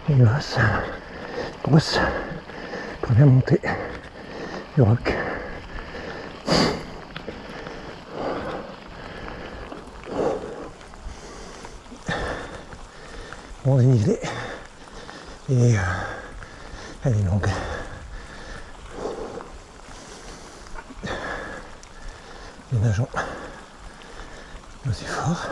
Et grosse première montée du roc. Bon dénivelé et elle est longue. Les nageons aussi fort.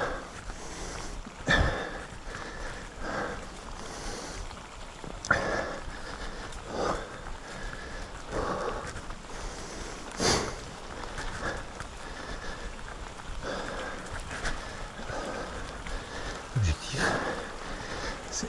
L'objectif, c'est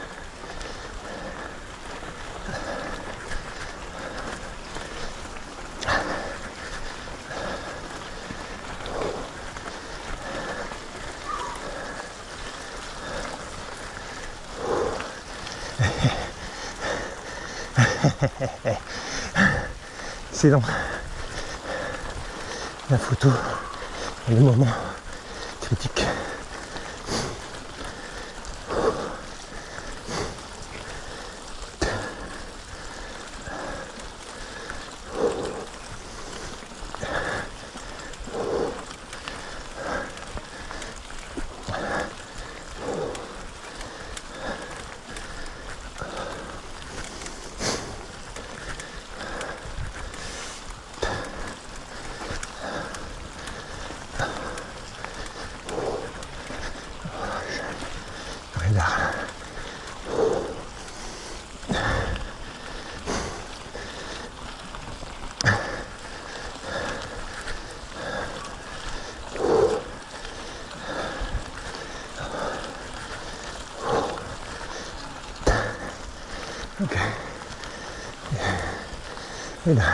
c'est long. La photo, le moment critique. Là. Ok. Et là.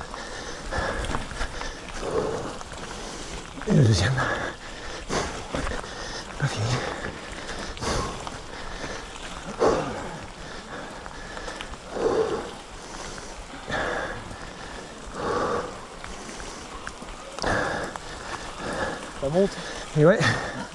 Et le deuxième. Pas fini. Ça monte. Et ouais.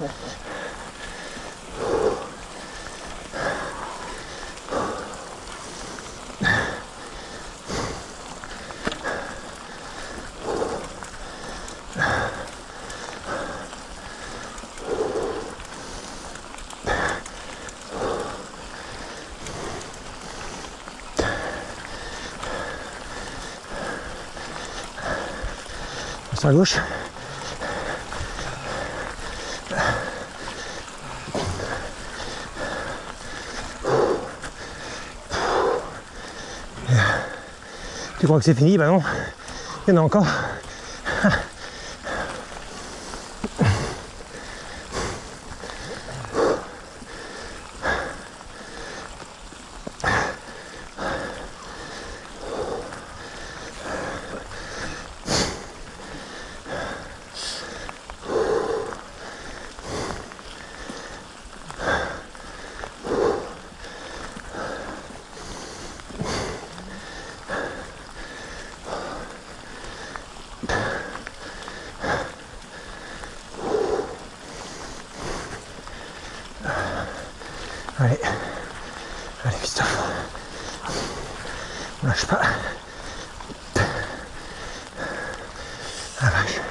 Sur la gauche. Tu crois que c'est fini? Bah non, il y en a encore. Allez, allez Christophe, on lâche pas. La vache.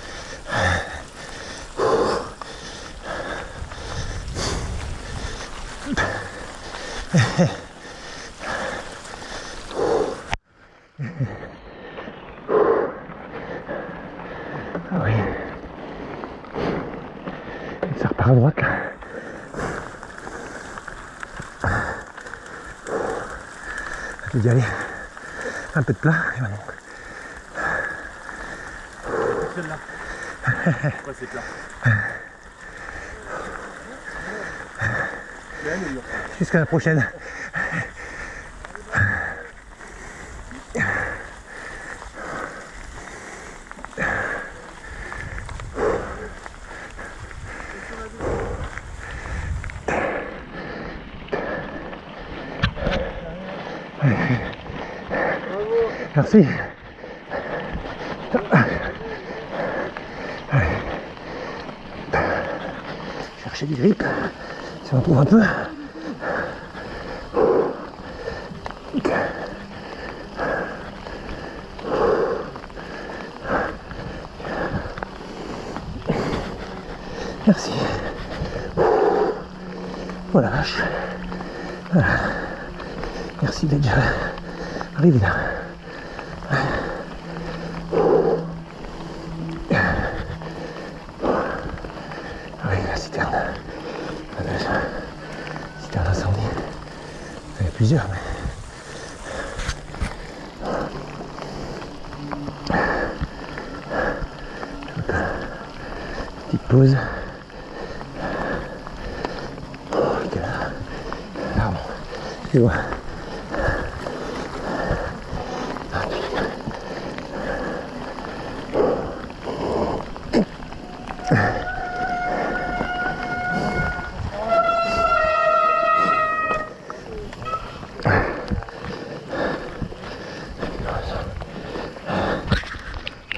Ah oui. Et ça repart à droite là. Je vais y aller. Un peu de plat et maintenant. Celle-là. Ouais, c'est plat. Jusqu'à la prochaine. Merci. Allez. Chercher du grip, si on trouve un peu. Merci. Oh la vache. Voilà. Merci d'être déjà arrivé là. Oui, la citerne. Citerne incendie. Il y en a plusieurs, mais... Petite pause. Oh, quel arbre. C'est bon.